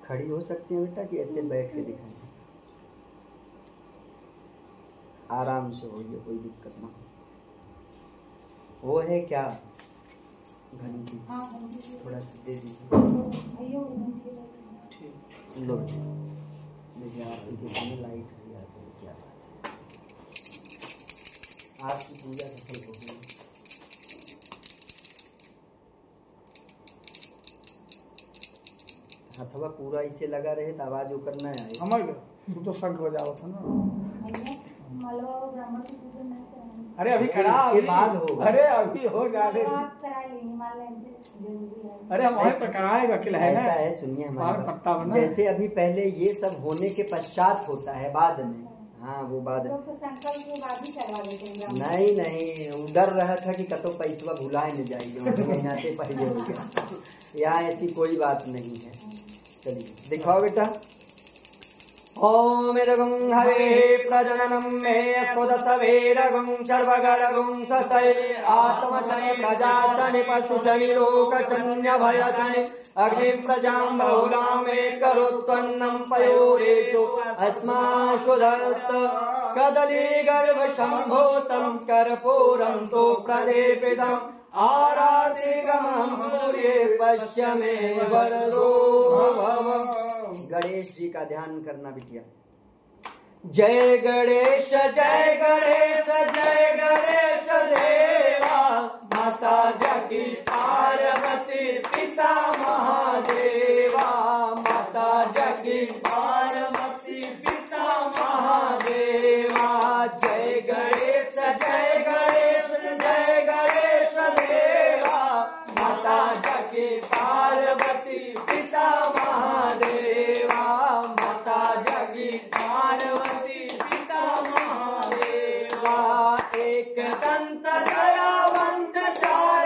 खड़ी हो सकती हैं बेटा कि ऐसे बैठ के दिखाएं? आराम से होइए, कोई दिक्कत ना हो। वो है क्या घंटी? थोड़ा सा दे दीजिए। लो देखिए आपकी कितनी लाइट है यार, क्या बात है। आपकी पूजा सफल हो गई। हथवा पूरा इसे लगा रहे तो आवाज वो करना है। हमारे तू तो शंख बजाओ था ना। अरे अभी करा, इसके बाद होगा। अरे अभी हो जाने। अरे हम वहीं पर कराएगा कि ऐसा है, सुनिए हमारे पत्ता बना। जैसे अभी पहले ये सब होने के पश्चात होता है, बाद में। हाँ वो बाद में। नहीं नहीं, डर रहा था कि कतो पैसा भुलाए न जाइए, महीनाते पहले हो गया। यहाँ ऐसी कोई बात नहीं है। चलिए दिखाओ बेटा। ओम इदगुं हवे प्रजननम मे अस्पदसवेदगुं सर्वगणगुं सतये आत्मशनि प्रजाशनि पशुशनि लोकशन्यभयशनि अग्निं प्रजां बहुलामेकरुत्पन्नं पयोरेषु अस्माशु दत्त कदलीगर्भसम्भूतं कर्पूरं तु प्रदीपितम् आरार्तिकमहं पूर्ये पश्य मे वरदो भव। गणेश जी का ध्यान करना बिटिया। जय गणेश जय गणेश जय गणेश देवा, माता जगी पार्वती पिता महादेवा, माता जगी पार्वती पिता महादेवा। जय गणेश जय गणेश जय गणेश देवा, माता जगी पार्वती पिता महादेवा, माता जगी पार्वती पिता महादेवा। एक दंत दयावंत चार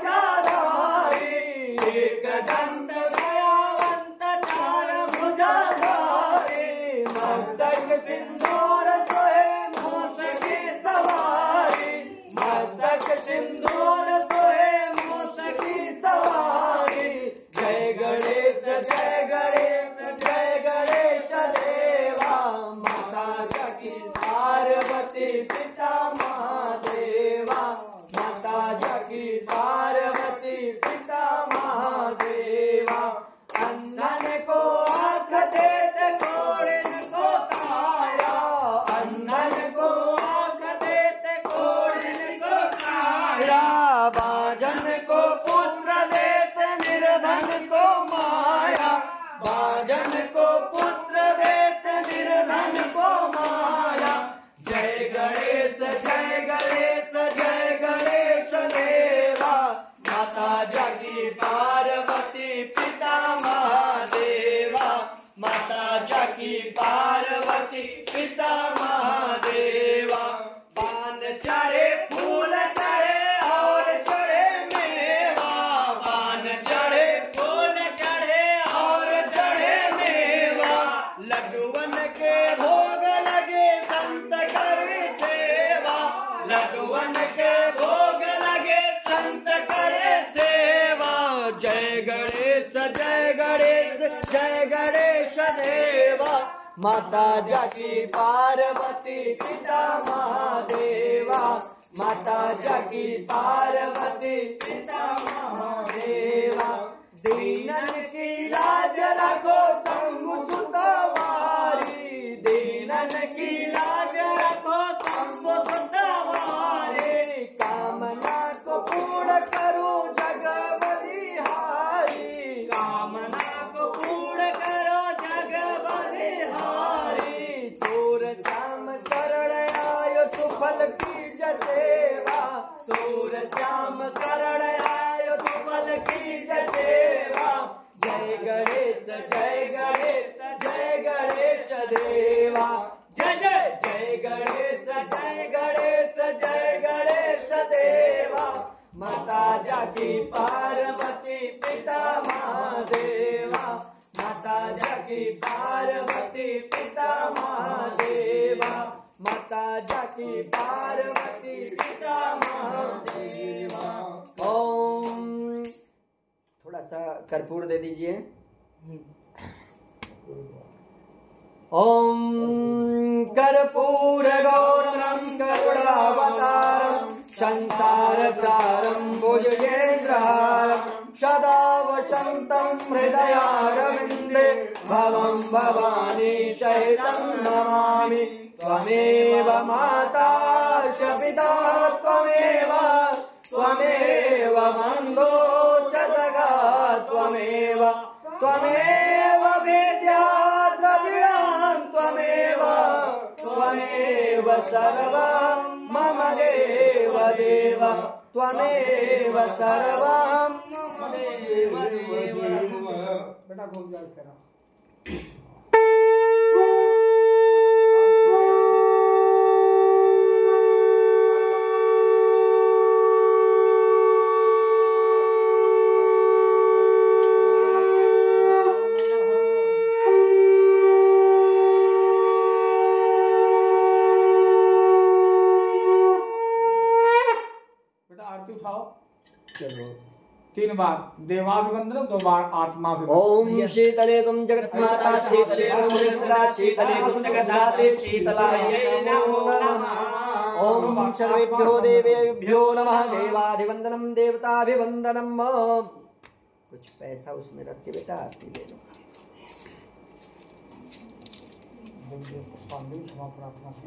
भुजाधारी, एक दंत दयावंत चार भुजाधारी, मस्तक सिंदूर सोहे मूष की सवारी, मस्तक सिंदूर सोहे मूष की सवारी। जय गणेश जय गणेश जय गणेश देवा, माता जगी पार्वती पिता महादेवा, माता जगी पार्वती पिता महादेवा। अन्नन को आँख देते कोड़न को काया, अन्नन को आँख देते कोड़न को काया, बाजन को पुत्र देते निर्धन को माया, बाजन को पुत्र देते निर्धन को माया। जय गणेश जय गणेश जय गणेश देवा, माता जगी पार्वती पिता महादेवा, माता जगी पार्वती पिता महादेवा। पान चढ़े फूल चढ़े और चढ़े मेवा, पान चढ़े फूल चढ़े और चढ़े मेवा। लड्डूवन के भोग लगे संत कर सेवा, लड्डूवन के भोग लगे संत करे सेवा। जय गणेश जय गणेश जय गणेश देवा, माता जगी पार्वती पिता महादेवा, माता जगी पार्वती पिता महादेवा। दीनन की लाज रखो शंभु सुतवारी, दीनन की लाज रखो शंभु सुतवारी। कामना को पूर्ण करो जग बलिहारी, कामना को पूर्ण करो जग बलिहारी। सूर श्याम शरण आयो सुफल की जसेवा, सूर श्याम शरण आयो सुफल की जसेवा। जय गणेश जय गणेश जय गणेश देवा, जय जय जय गणेश जय गणेश जय गणेश देवा। माता जगी पार्वती पिता महादेवा, माता जगी पार्वती पिता महादेवा, माता जगी पार्वती पिता महादेवा। ओम थोड़ा सा कर्पूर दे दीजिए। ओम कर्पूरगौरं करुणावतारं संसारसारं भुजगेन्द्रहारं सदा वसन्तं हृदयारविन्दे भवं भवानी सहितं नमामि। त्वमेव माता च पिता त्वमेव त्वमेव बन्धो च जगत् त्वमेव त्वमेव विद्या द्रविणं त्वमेव त्वमेव सर्वं मम देव देव त्वमेव सर्वं मम देव देव। बेटा बोल जाए तेरा चलो 3 बार देवाभिवंदनम, 2 बार आत्माभिवंदनम। ओम शीतले तुम जगत माता शीतले तुम जगदा शीतले तुम जगद्धात्री शीतलायै नमो नमः। ओम सर्वेभ्यो देवेभ्यो नमः। देवाधिवंदनम देवताभिवंदनम। कुछ पैसा उसमें रख के बेटा आरती ले लो। स्वामी क्षमा प्रार्थना से